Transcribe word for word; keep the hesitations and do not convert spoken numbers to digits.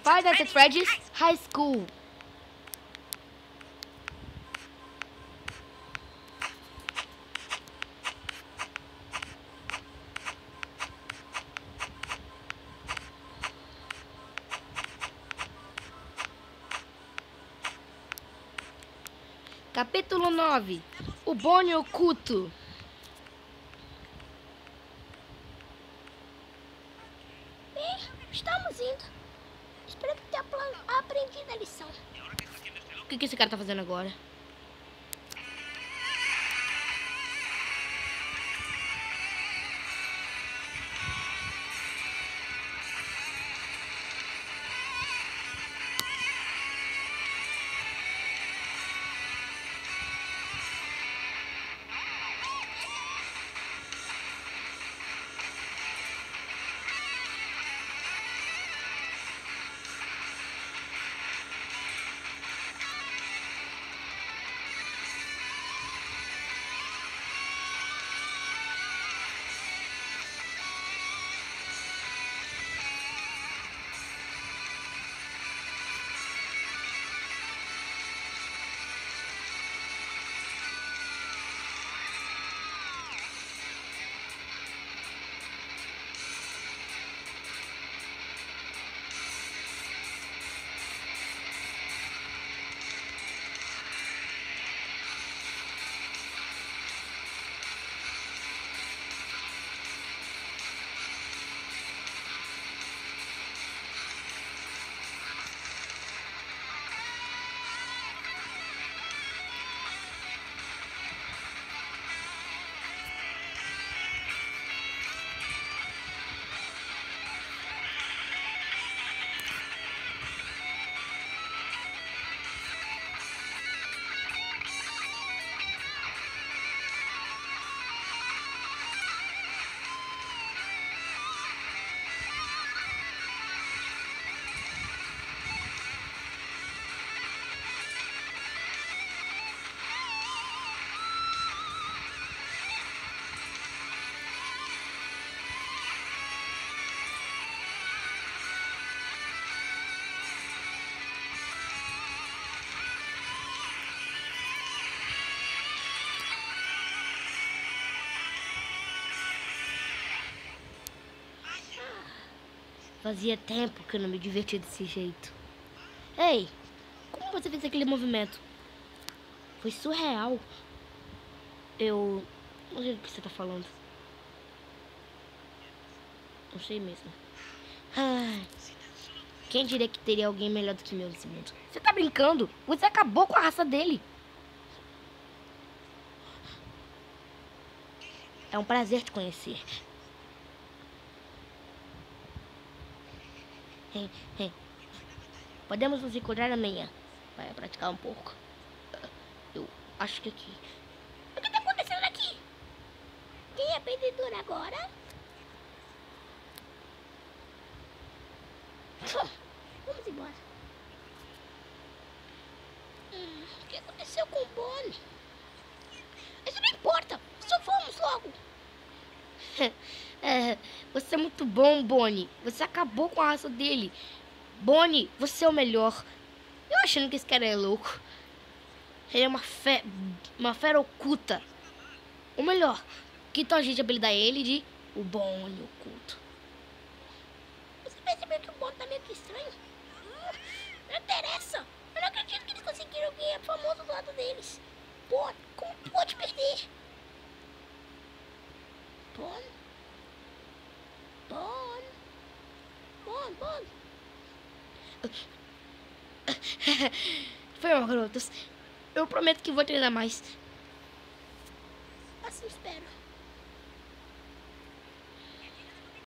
Five Nights at Freddy's High School. Capítulo nove. O Bonnie oculto. Bem, estamos indo. Espero que tenha aprendido a lição. O que, que esse cara tá fazendo agora? Fazia tempo que eu não me divertia desse jeito. Ei, como você fez aquele movimento? Foi surreal. Eu não sei do que você tá falando. Não sei mesmo. Ai, quem diria que teria alguém melhor do que eu nesse mundo? Você tá brincando? Você acabou com a raça dele. É um prazer te conhecer. Hey, hey. Podemos nos encontrar amanhã. Vai praticar um pouco. Eu acho que aqui. O que tá acontecendo aqui? Quem é perdedor agora? Vamos embora. Hum, o que aconteceu com o Bonnie? Isso não importa. Só vamos logo. É, você é muito bom, Bonnie. Você acabou com a raça dele. Bonnie, você é o melhor. Eu achando que esse cara é louco. Ele é uma, fe... uma fera oculta. O melhor. Que tal a gente apelidar ele de o Bonnie oculto? Você percebeu que o Bonnie tá meio que estranho? Hum, não interessa. Eu não acredito que eles conseguiram alguém famoso do lado deles. Bonnie, como pode perder? Bonnie? Bonnie? Bonnie, Bonnie? Foi mal, garotas. Eu prometo que vou treinar mais. Assim espero.